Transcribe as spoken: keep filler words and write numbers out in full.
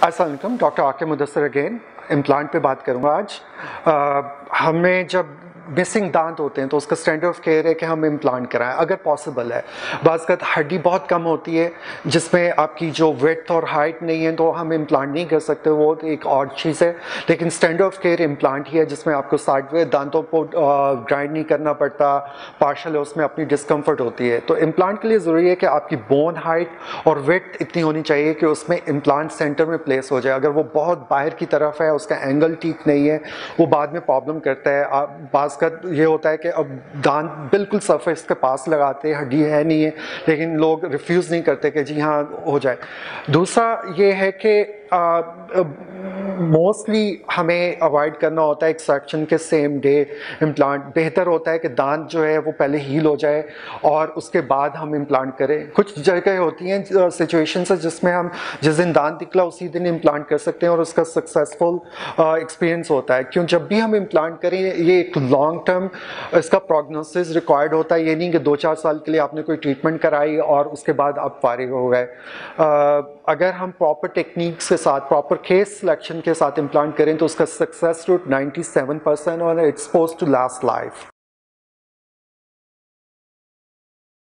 अस्सलाम वालेकुम, डॉक्टर आके मुदस्सिर अगेन। इम्प्लांट पे बात करूँगा आज। आ, हमें जब मिसिंग दांत होते हैं तो उसका स्टैंडर्ड ऑफ केयर है कि हम इम्प्लांट कराएं अगर पॉसिबल है। बाज़ का हड्डी बहुत कम होती है जिसमें आपकी जो विड्थ और हाइट नहीं है तो हम इम्प्लांट नहीं कर सकते, वो एक और चीज़ है। लेकिन स्टैंडर्ड ऑफ केयर इम्प्लांट ही है जिसमें आपको साइडवे दांतों को ग्राइंड नहीं करना पड़ता, पार्शल है उसमें अपनी डिस्कम्फर्ट होती है। तो इम्प्लांट के लिए ज़रूरी है कि आपकी बोन हाइट और विड्थ इतनी होनी चाहिए कि उसमें इम्प्लांट सेंटर में प्लेस हो जाए। अगर वो बहुत बाहर की तरफ है, उसका एंगल ठीक नहीं है, वो बाद में प्रॉब्लम करता है। आप बाज़ का ये होता है कि अब दांत बिल्कुल सरफेस के पास लगाते हैं, हड्डी है नहीं है, लेकिन लोग रिफ्यूज़ नहीं करते कि जी हाँ हो जाए। दूसरा ये है कि मोस्टली uh, हमें अवॉइड करना होता है एक्सट्रैक्शन के सेम डे इम्प्लांट। बेहतर होता है कि दांत जो है वो पहले हील हो जाए और उसके बाद हम इम्प्लांट करें। कुछ जगह होती हैं सिचुएशंस है जिसमें हम जिस दिन दांत निकला उसी दिन इम्प्लांट कर सकते हैं और उसका सक्सेसफुल एक्सपीरियंस uh, होता है। क्यों, जब भी हम इम्प्लांट करें ये एक लॉन्ग टर्म इसका प्रोग्नोसिस रिक्वायर्ड होता है। ये नहीं कि दो चार साल के लिए आपने कोई ट्रीटमेंट कराई और उसके बाद आप फारिग हो गए। uh, अगर हम प्रॉपर टेक्निक्स के साथ, प्रॉपर केस सिलेक्शन के साथ इम्प्लांट करें तो उसका success rate ninety seven percent और it's supposed to last life.